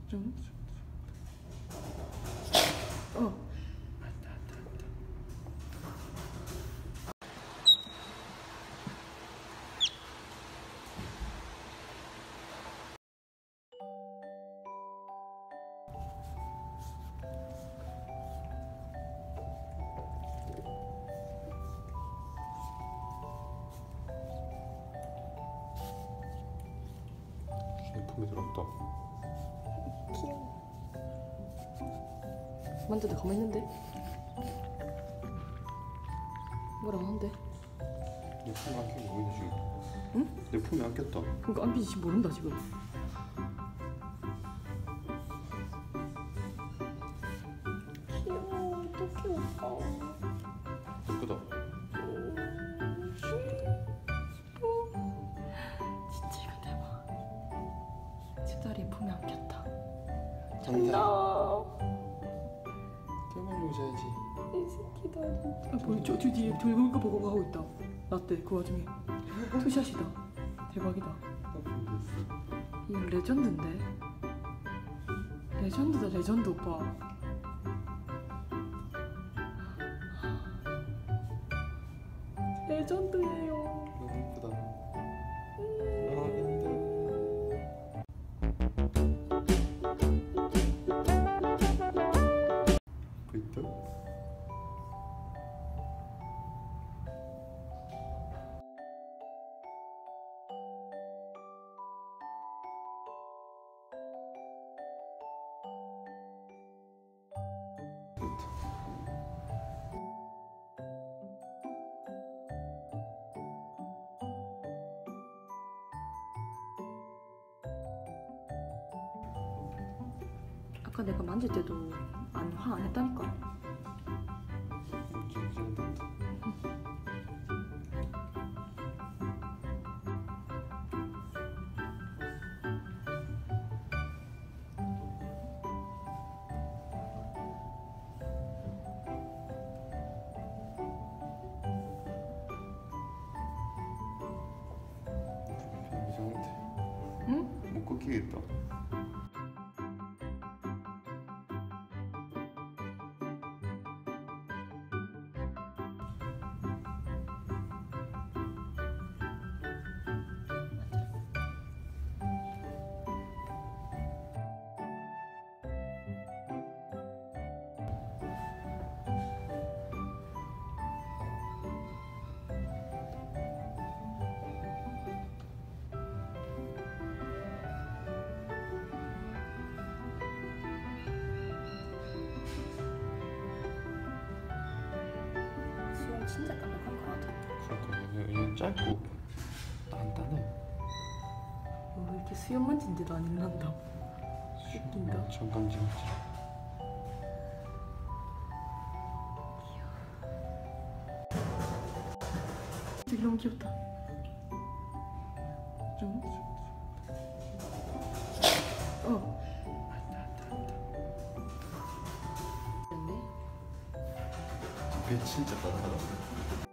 좀. 내 품에 들었다. 귀여워. 만져도 가만히 있는데? 뭐라 하는데? 내 품에 안 껴 보이네 지금. 응? 내 품에 안 꼈다. 그러니까 안빈이 지금 모른다 지금. 귀여워. 어떡해 오빠. 예쁘다. 진짜 이거 대박. 수다리 품에 안겼다. 잔다. 대박 놓자야지. 이 새끼다 진짜. 뭐 저 뒤에 들고 거 보고 하고 있다. 라떼 그 와중에 투샷이다. 대박이다. 이거 레전드인데. 레전드다 레전드 오빠. 레전드예요. 너무 예쁘다. 아 힘들어. 보이죠? 아까 내가 만질 때도 화 안 했다니까. 이 정도. 이상한데. 응? 못 꺾이겠다. 수영 진짜 까딱한 거 같아. 그러니까 얘는 짧고 단단해. 왜 이렇게 수영 만진데도 안 일난다. 웃긴다. 정감지겠지. 되게 너무 귀엽다. 좀. 배 진짜 따뜻하다.